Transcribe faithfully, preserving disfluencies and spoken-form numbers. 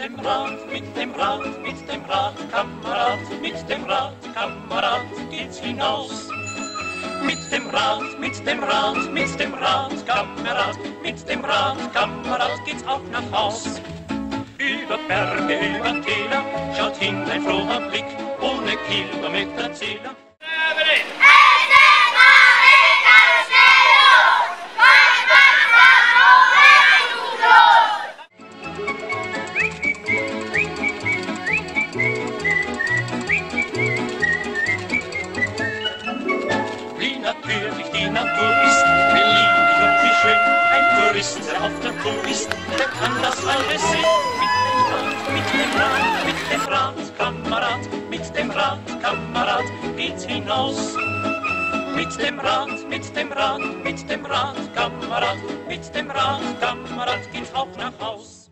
dem Rad, mit dem Rad, mit dem Rad, Kamerad, mit dem Rad, Kamerad, geht's hinaus. Mit dem Rad, mit dem Rad, mit dem Rad, Kamerad, mit dem Rad, Kamerad, geht's auch nach Haus. Über Berge, über Täler, schaut hin ein froher Blick, ohne Kilometerzähler. Wie natürlich die Natur ist, wie lieblich und wie schön ein Tourist, der auf der Tour ist, der kann das alles sehen. Mit dem Rad, mit dem Rad, mit dem Rad, Kamerad, mit dem Rad, Kamerad, geht's hinaus. Mit dem Rad, mit dem Rad, mit dem Rad, Kamerad, mit dem Rad, Kamerad, geht's auch nach Haus.